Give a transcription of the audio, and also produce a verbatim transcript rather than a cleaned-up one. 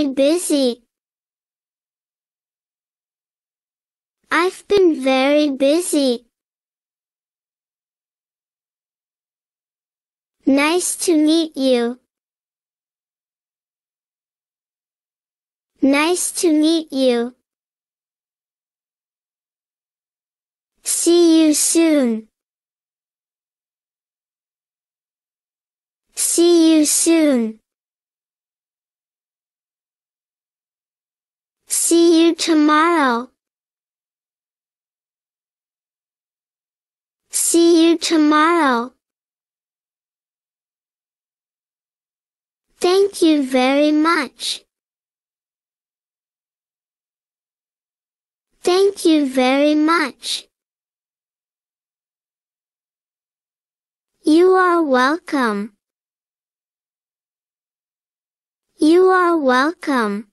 very busy. I've been very busy. Nice to meet you. Nice to meet you. See you soon. See you soon. See you tomorrow. See you tomorrow. Thank you very much. Thank you very much. You are welcome. You are welcome.